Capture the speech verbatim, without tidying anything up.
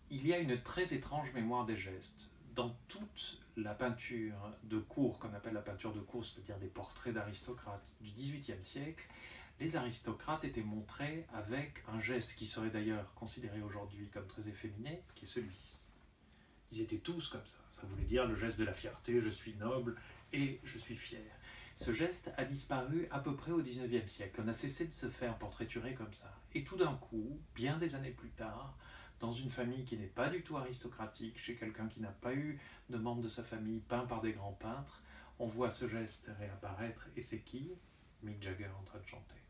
Il y a une très étrange mémoire des gestes. Dans toute la peinture de cour, qu'on appelle la peinture de cour, c'est-à-dire des portraits d'aristocrates du dix-huitième siècle, les aristocrates étaient montrés avec un geste qui serait d'ailleurs considéré aujourd'hui comme très efféminé, qui est celui-ci. Ils étaient tous comme ça. Ça voulait dire le geste de la fierté, je suis noble et je suis fier. Ce geste a disparu à peu près au dix-neuvième siècle. On a cessé de se faire portraiturer comme ça. Et tout d'un coup, bien des années plus tard, dans une famille qui n'est pas du tout aristocratique, chez quelqu'un qui n'a pas eu de membre de sa famille peint par des grands peintres, on voit ce geste réapparaître. Et c'est qui? Mick Jagger en train de chanter.